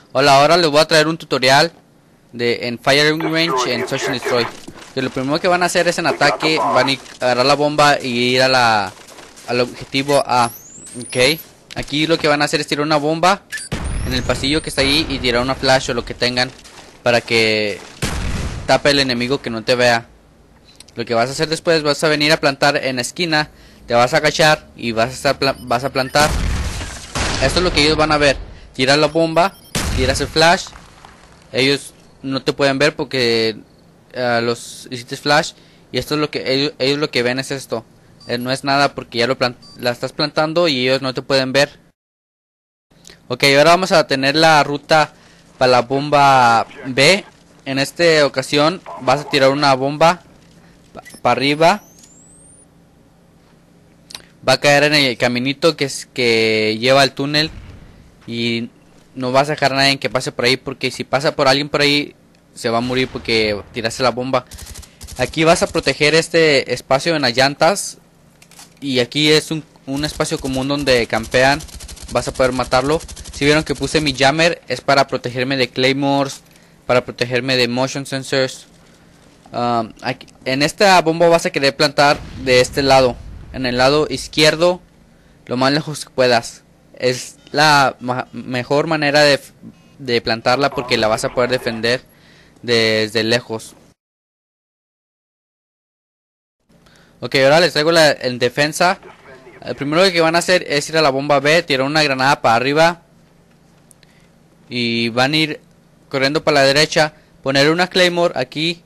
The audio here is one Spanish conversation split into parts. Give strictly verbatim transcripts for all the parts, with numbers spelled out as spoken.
Hola, ahora les voy a traer un tutorial de en Firing Range en Search and Destroy. Que lo primero que van a hacer es en ataque, van a ir a agarrar la bomba y ir a la al objetivo A. Ok, aquí lo que van a hacer es tirar una bomba en el pasillo que está ahí y tirar una flash o lo que tengan para que tape el enemigo que no te vea. Lo que vas a hacer después, vas a venir a plantar en la esquina, te vas a agachar y vas a estar pla vas a plantar. Esto es lo que ellos van a ver. Tiras la bomba, tiras el flash. Ellos no te pueden ver porque uh, los hiciste flash. Y esto es lo que ellos, ellos lo que ven es esto. Eh, no es nada porque ya lo la estás plantando y ellos no te pueden ver. Ok, ahora vamos a tener la ruta para la bomba B. En esta ocasión vas a tirar una bomba para arriba. Va a caer en el caminito que es que lleva al túnel. Y no vas a dejar a nadie que pase por ahí, porque si pasa por alguien por ahí se va a morir porque tiraste la bomba. Aquí vas a proteger este espacio en las llantas. Y aquí es un, un espacio común donde campean. Vas a poder matarlo. Si vieron que puse mi jammer, es para protegerme de claymores, para protegerme de motion sensors. Um, aquí, en esta bomba vas a querer plantar de este lado, en el lado izquierdo, lo más lejos que puedas. Es la ma mejor manera de, de plantarla porque la vas a poder defender desde lejos. Ok, ahora les traigo la en defensa. El primero que van a hacer es ir a la bomba B, tirar una granada para arriba. Y van a ir corriendo para la derecha, poner una claymore aquí.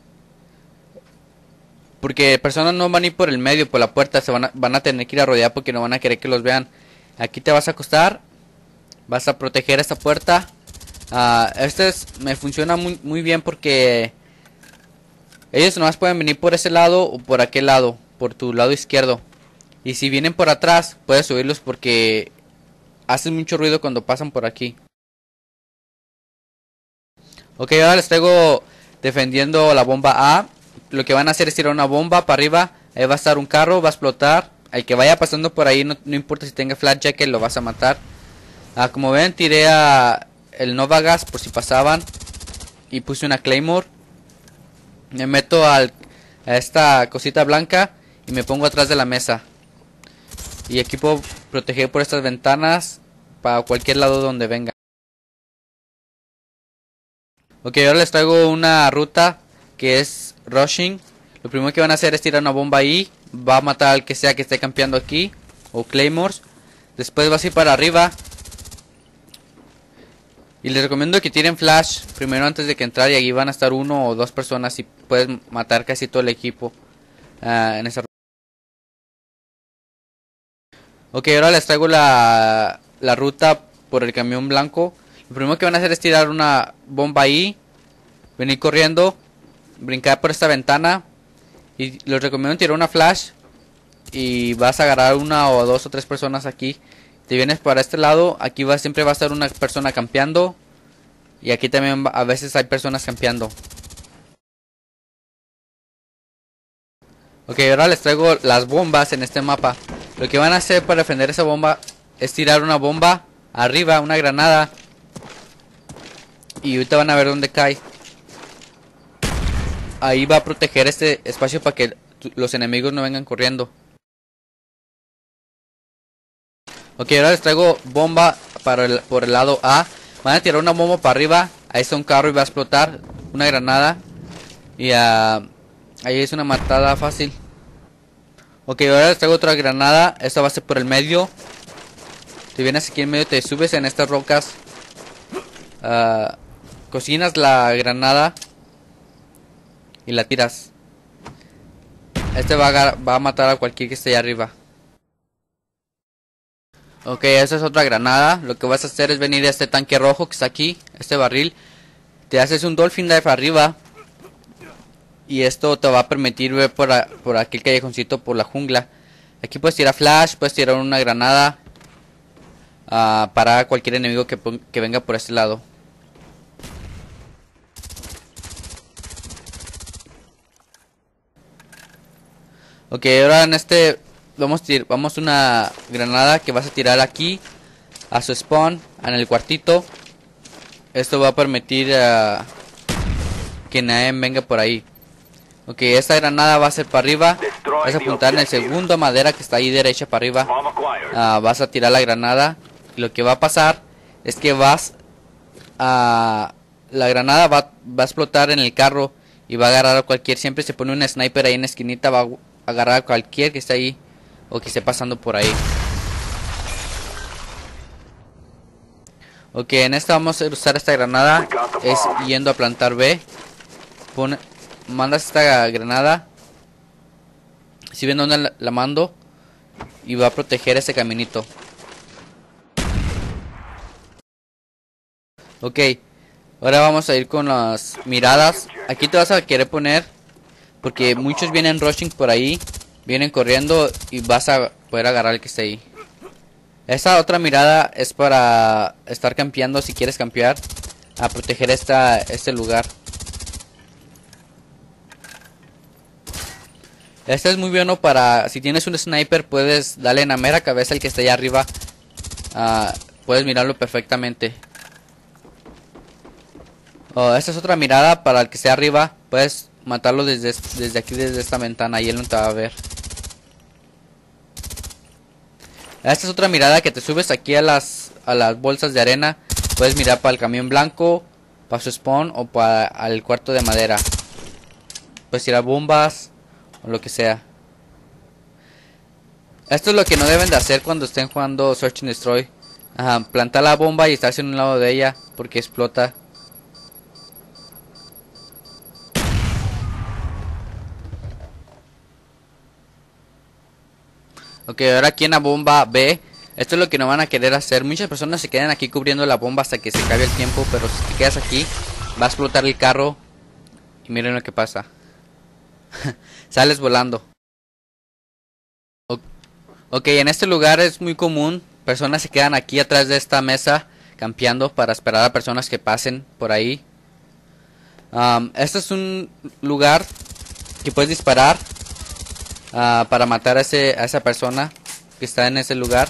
Porque personas no van a ir por el medio, por la puerta, se van a, van a tener que ir a rodear porque no van a querer que los vean. Aquí te vas a acostar, vas a proteger esta puerta. Uh, este es, me funciona muy, muy bien porque ellos nomás pueden venir por ese lado o por aquel lado, por tu lado izquierdo. Y si vienen por atrás, puedes subirlos porque hacen mucho ruido cuando pasan por aquí. Ok, ahora les traigo defendiendo la bomba A. Lo que van a hacer es tirar una bomba para arriba. Ahí va a estar un carro, va a explotar. El que vaya pasando por ahí, no, no importa si tenga flash jacket, lo vas a matar. Ah, como ven, tiré a el Nova Gas por si pasaban. Y puse una Claymore. Me meto al, a esta cosita blanca y me pongo atrás de la mesa. Y aquí puedo proteger por estas ventanas para cualquier lado donde venga. Ok, ahora les traigo una ruta que es rushing. Lo primero que van a hacer es tirar una bomba ahí. Va a matar al que sea que esté campeando aquí. O claymores. Después vas a ir para arriba. Y les recomiendo que tiren flash primero antes de que entrar. Y aquí van a estar uno o dos personas. Y puedes matar casi todo el equipo uh, en esa ruta. Ok, ahora les traigo la, la ruta por el camión blanco. Lo primero que van a hacer es tirar una bomba ahí. Venir corriendo. Brincar por esta ventana. Y les recomiendo tirar una flash. Y vas a agarrar una o dos o tres personas aquí. Te vienes para este lado. Aquí va, siempre va a estar una persona campeando. Y aquí también va, a veces hay personas campeando. Ok, ahora les traigo las bombas en este mapa. Lo que van a hacer para defender esa bomba es tirar una bomba arriba, una granada. Y ahorita van a ver dónde cae. Ahí va a proteger este espacio para que los enemigos no vengan corriendo. Ok, ahora les traigo bomba para el, por el lado A. Van a tirar una bomba para arriba. Ahí está un carro y va a explotar. Una granada. Y uh, ahí es una matada fácil. Ok, ahora les traigo otra granada. Esta va a ser por el medio. Te vienes aquí en medio, te subes en estas rocas. Uh, cocinas la granada. Y la tiras. Este va a, va a matar a cualquier que esté allá arriba. Ok, esa es otra granada. Lo que vas a hacer es venir a este tanque rojo que está aquí, este barril. Te haces un dolphin dive arriba. Y esto te va a permitir ver por, a, por aquel callejoncito, por la jungla. Aquí puedes tirar flash, puedes tirar una granada. Uh, para cualquier enemigo que, que venga por este lado. Ok, ahora en este vamos a tirar, vamos una granada que vas a tirar aquí a su spawn, en el cuartito. Esto va a permitir uh, que nadie venga por ahí. Ok, esta granada va a ser para arriba. Vas a apuntar en el segundo madera que está ahí derecha para arriba. Uh, vas a tirar la granada. Y lo que va a pasar es que vas a... La granada va, va a explotar en el carro y va a agarrar a cualquier. Siempre se pone un sniper ahí en la esquinita. Va a agarrar a cualquier que esté ahí o que esté pasando por ahí. Ok, en esta vamos a usar esta granada. Es yendo a plantar B. Pone, mandas esta granada. Si ven dónde la, la mando. Y va a proteger ese caminito. Ok. Ahora vamos a ir con las miradas. Aquí te vas a querer poner. Porque muchos vienen rushing por ahí. Vienen corriendo y vas a poder agarrar el que esté ahí. Esta otra mirada es para estar campeando si quieres campear. A proteger esta, este lugar. Este es muy bueno para... Si tienes un sniper puedes darle en la mera cabeza al que está allá arriba. Uh, puedes mirarlo perfectamente. Oh, esta es otra mirada para el que esté arriba. Puedes matarlo desde, desde aquí, desde esta ventana. Y él no te va a ver. Esta es otra mirada que te subes aquí a las, a las bolsas de arena. Puedes mirar para el camión blanco, para su spawn o para el cuarto de madera. Puedes tirar bombas o lo que sea. Esto es lo que no deben de hacer cuando estén jugando Search and Destroy. Ajá, plantar la bomba y estarse en un lado de ella porque explota. Ok, ahora aquí en la bomba B. Esto es lo que no van a querer hacer. Muchas personas se quedan aquí cubriendo la bomba hasta que se acabe el tiempo. Pero si te quedas aquí, va a explotar el carro. Y miren lo que pasa. Sales volando. Ok, en este lugar es muy común. Personas se quedan aquí atrás de esta mesa campeando para esperar a personas que pasen por ahí. Um, este es un lugar que puedes disparar. Uh, para matar a, ese, a esa persona que está en ese lugar.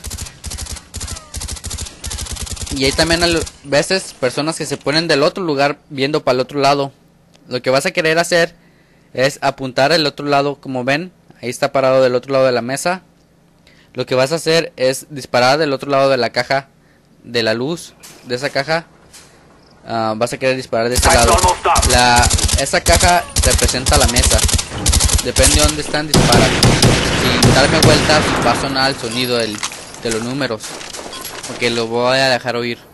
Y hay también a veces personas que se ponen del otro lugar viendo para el otro lado. Lo que vas a querer hacer es apuntar al otro lado, como ven. Ahí está parado del otro lado de la mesa. Lo que vas a hacer es disparar del otro lado de la caja, de la luz de esa caja. Uh, vas a querer disparar de ese lado. La, esa caja representa la mesa. Depende de dónde están, disparan. Sin darme vueltas va a sonar el sonido del, de los números. Ok, lo voy a dejar oír.